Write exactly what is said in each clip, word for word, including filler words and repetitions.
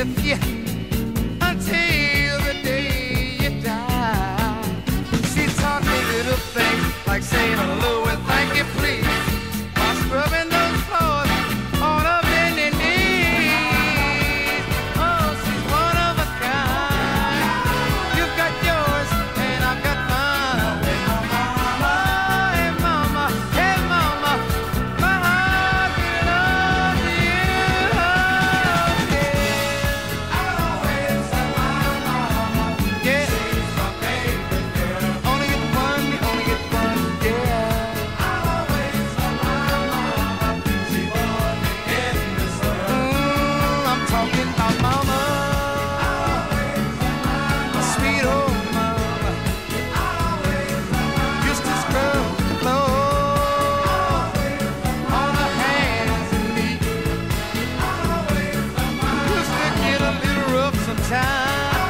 with you until the day you die. She taught me little things like saying hello and thank you, please, while scrubbing those floors on a bending knees. Oh, she's one of a kind. You've got yours and I've got mine. Oh, hey mama, hey mama, my heart belongs to you. Oh, yeah. I'll always have my mama. Yeah. She's my favorite girl. Only get one, you only get one, yeah. I'll always have my mama. She brought me in this world. Mm, I'm talking about mama. I'll always have my mama. Sweet old mama. I'll always have my mama. Used to scrub the floor on her hands and knees. I'll always have my mama. Used to get a little rough sometimes.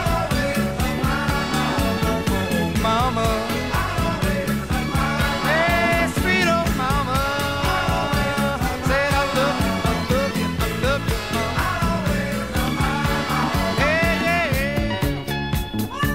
Oh, mama. Hey, sweet old mama. Said I love you, I love you, I love you, mama. Hey, yeah.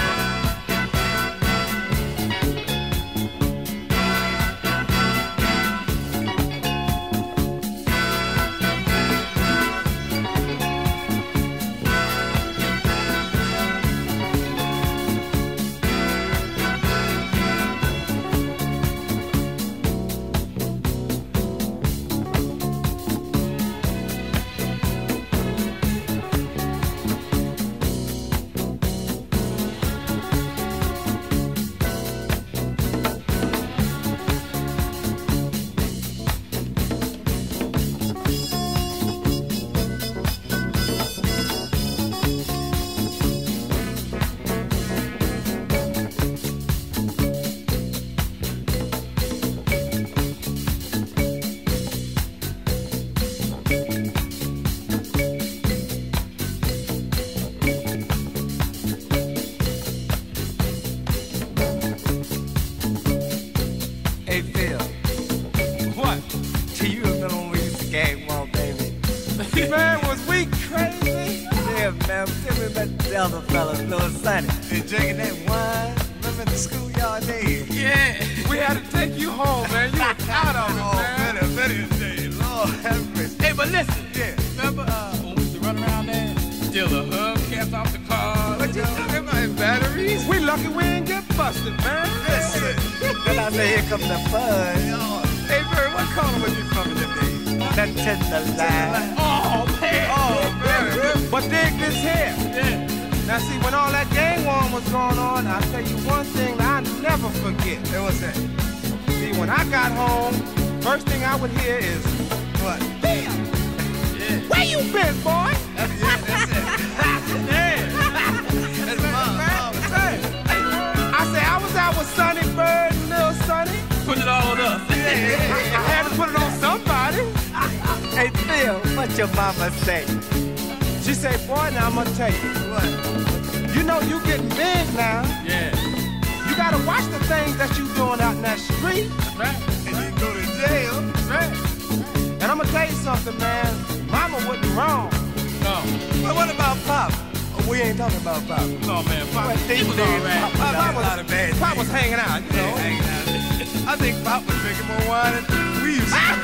Hey, Phil. What? Do you remember when we used to gang walk, baby? Man, was we crazy? Yeah, man. Then we met the other fellas, Little Sonny. And drinking that wine. Remember the schoolyard days? Yeah. We had to take you home, man. You were out of it, Oh, man. better, better day. Lord have mercy. Hey, but listen. Yeah. Remember uh, when we used to run around there, steal the hubcaps off the cars? But you talking about batteries? We lucky we ain't get busted, man. Listen. Then I say, here comes the fun. Hey, Bird, what color was you from in the day? Nothing to lie. Oh, man. Oh, man. But dig this here. Yeah. Now, see, when all that gang war was going on, I'll tell you one thing that I never forget. Hey, what's that? See, when I got home, first thing I would hear is, What? Phil, Yeah. where you been, boy? That's, yeah, that's it. Yeah. That's mom. mom. Hey, I say I was out with Sonny Bird and Lil Sonny. Put it all on us. I had to put it on somebody. Hey, Phil, what your mama say? She said, boy, now I'm gonna tell you. What? You know you getting big now. Yeah. You gotta watch the things that you doing out in that street. Right. And you go to jail. Right. And I'm gonna tell you something, man. Mama wasn't wrong. No. But what about Pop? Oh, we ain't talking about Pop. No, man. Pop, Well, he was all right. Pop, Pop was a lot of bad Pop things. was hanging out, you know. Yeah, hanging out. I think Pop was drinking more wine than we used to.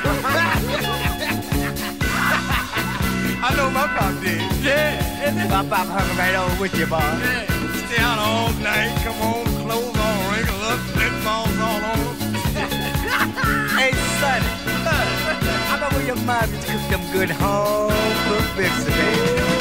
I know my Pop did. Yeah. My Pop hung right on with you, boy. Yeah. Stay out all night, come home, clothes all wrinkled up, lip balls all over. Hey, Sonny, I know where your mom used to cook them good home cooked biscuits, baby.